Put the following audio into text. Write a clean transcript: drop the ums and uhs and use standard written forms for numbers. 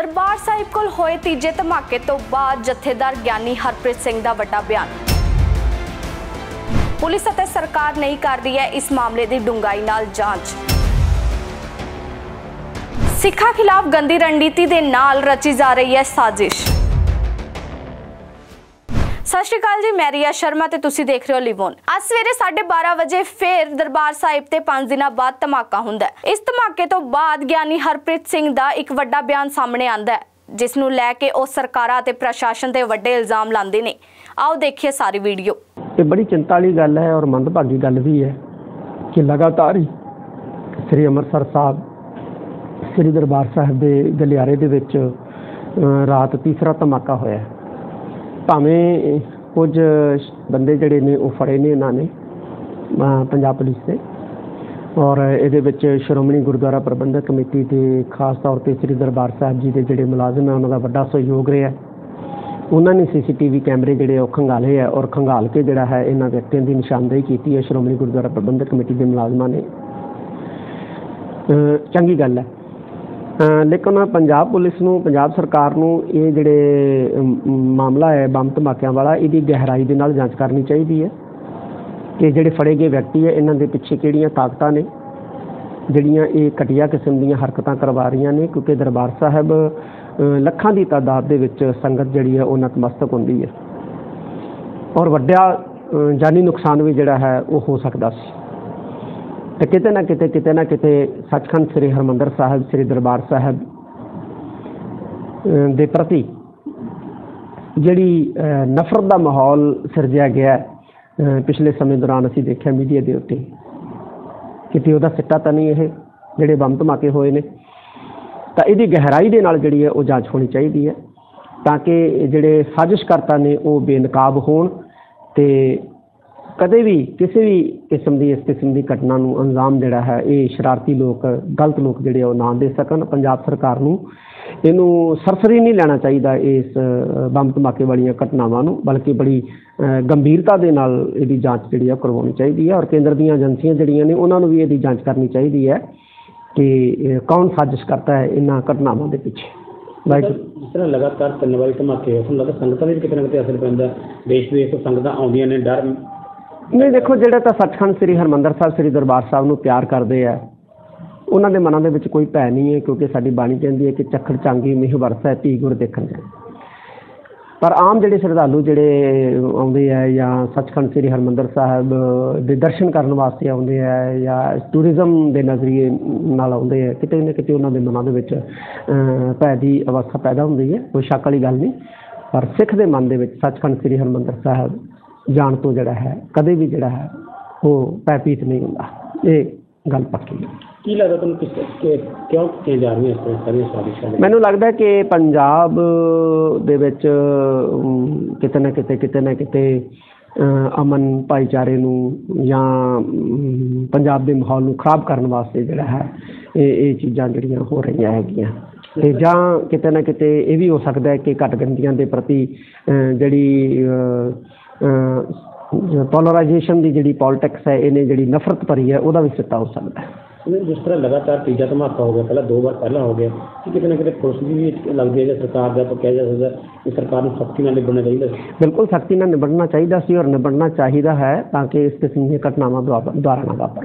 दरबार साहिब कोल होए तीजे धमाके तो बाद जथेदार ज्ञानी हरप्रीत सिंह दा वड्डा बयान। पुलिस अते सरकार नहीं कर रही है इस मामले की डूंघाई नाल जांच। सिखां खिलाफ गंदी रणनीति दे नाल रची जा रही है साजिश। सत श्री अकाल जी, मैं रिया शर्मा ते तुसी देख रहे हो लिवोन। आज सवेरे 12:30 बजे फिर दरबार साहिब ते 5 दिनों बाद धमाका हुंदा है। इस धमाके तो बाद ज्ञानी हरप्रीत सिंह दा एक वड्डा बयान सामने आंदा है, जिस नूं लैके ओ सरकारां ते प्रशासन ते वड्डे इल्जाम लांदे ने। आओ देखिए सारी वीडियो। ये बड़ी चिंता वाली गल है और मंदभागी गल भी है कि लगातार ही श्री अमृतसर साहब श्री दरबार साहिब के गलियारे दे विच रात तीसरा धमाका होया। भावें कुछ बंदे जड़े ने वो फड़े ने इन्होंने पंजाब पुलिस से, और ये श्रोमणी गुरुद्वारा प्रबंधक कमेटी के खास तौर पर श्री दरबार साहिब जी के जोड़े मुलाजिम है उन्होंने बड़ा सहयोग रहा है। उन्होंने CCTV कैमरे जोड़े खंगाले है और खंगाल के जोड़ा है इन्होंने व्यक्तियों की निशानदेही की है। श्रोमणी गुरुद्वारा प्रबंधक कमेटी के मुलाजमान ने चंगी गल है, लेकिन पंजाब पुलिस नूं पंजाब सरकार नूं ये जिहड़े मामला है बम धमाकिਆਂ वाला इहदी गहराई दे नाल जांच करनी चाहिए है कि जिहड़े फड़े गए व्यक्ति है इन्हां दे पिछे किहड़ियां ताकतां ने जिहड़ियां ये घटिया किस्म दीयां हरकतां करवा रहीआं ने, क्योंकि दरबार साहिब ਲੱਖਾਂ ਦੀ ਤਾਦਾਦ ਦੇ ਵਿੱਚ संगत जिहड़ी है वो नतमस्तक ਹੁੰਦੀ है और ਵੱਡਾ जानी नुकसान भी जिहड़ा है वो हो सकता सी। तो किते ना किते सचखंड श्री हरमंदर साहिब श्री दरबार साहिब के प्रति जिहड़ी नफरत का माहौल सिरजिया गया पिछले समय दौरान असीं देखिया मीडिया के उत्ते किते उहदा सिट्टा तो नहीं है जिहड़े बम धमाके होए ने। तो इसकी गहराई के नाल जिहड़ी है वो जांच होनी चाहिए है ताकि जिहड़े साजिशकर्ता ने वो बेनकाब होण ते कदे भी किसी भी किस्म की इस किस्म की घटना नूं अंजाम जिहड़ा है ये शरारती लोग गलत लोग जिहड़े वो ना दे सकन। पंजाब सरकार नूं इहनूं सरसरी नहीं लेना चाहिए इस बम धमाके वाली घटनावां नूं, बल्कि बड़ी गंभीरता दे नाल इहदी जांच जिहड़ी है करवाउणी चाहिए है और केंद्र दीयां एजेंसियां जिहड़ियां ने उन्हां नूं भी इहदी जांच करनी चाहिए है कि कौन साजिश करता है इन्हां घटनावां दे पिछे। जिस तरह लगातार 3 वारी धमाके हो लगा संगतां दे किते ना किते असर पैंदा, देश विदेश तो संगतां आउंदियां ने, डर नहीं। देखो जिहड़े तां सचखंड श्री हरमंदर साहिब श्री दरबार साहिब नूं प्यार करते हैं उन्हां दे मनां दे विच कोई भै नहीं है, क्योंकि साडी बाणी कहंदी है कि चखड़ चांगी मिह वरसै धी गुर देखण जाए। पर आम जिहड़े श्रद्धालु जिहड़े आउंदे है या सचखंड श्री हरमंदर साहिब दे दर्शन करने वास्ते आउंदे है या टूरिज़म के नज़रिए नाल आउंदे है, किते ना किते उन्हां दे मनां दे विच भै दी अवस्था पैदा हुंदी है, कोई शक वाली गल नहीं। पर सिख दे मन दे विच सचखंड श्री हरमंदर साहिब जाण तो जिहड़ा है कदे भी जिहड़ा है वो भयभीत नहीं हुंदा, ये गल पक्की है। की लगदा तुहानूं क्यों की जा रही है इस तरह सारी साजिशां? मैनूं लगदा है कि पंजाब दे विच किते ना किते अमन भाईचारे नूं या पंजाब के माहौल नूं खराब करने वास्ते जिहड़ा है ये चीज़ां जिहड़ियां हो रहीआं हैगीआं ते जां किते ना किते ये भी हो सकता है कि घटगंदियां के प्रति जिहड़ी पोलराइजेशन की जिहड़ी पॉलिटिक्स है इन्हें जिहड़ी नफरत भरी है वह भी सिੱਟਾ हो सकता है। जिस तरह लगातार तीजा धमाका हो गया, पहला 2 बार पहला हो गया कि कितने ना कितने पुलिस भी लगती है सरकार का, तो कहा जा सकता है कि सरकार को सख्ती नाल निबड़ना चाहिए। बिल्कुल सख्ती नाल निबड़ना चाहिए और निबड़ना चाहिए है ताकि इस किस्म की घटनावां दोबारा ना वापरन।